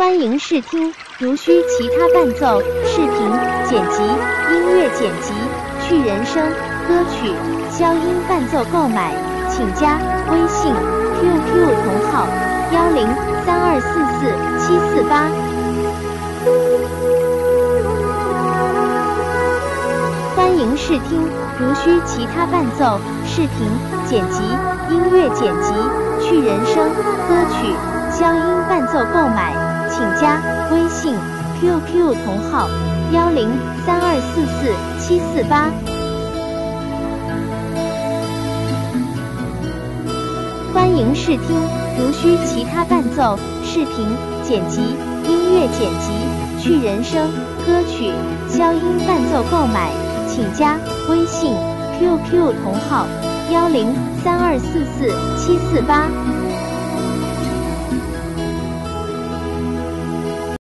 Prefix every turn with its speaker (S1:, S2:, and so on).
S1: 欢迎试听如需其他伴奏、视频剪辑、音乐剪辑、去人声、歌曲、消音伴奏购买，请加微信 QQ 同号1032447748。欢迎试听如需其他伴奏、视频剪辑、音乐剪辑、去人声、歌曲、消音伴奏购买，请加微信 QQ 同号1032447748。欢迎试听如需其他伴奏、视频剪辑、音乐剪辑、去人声、歌曲、消音伴奏购买，请加微信 QQ 同号1032447748。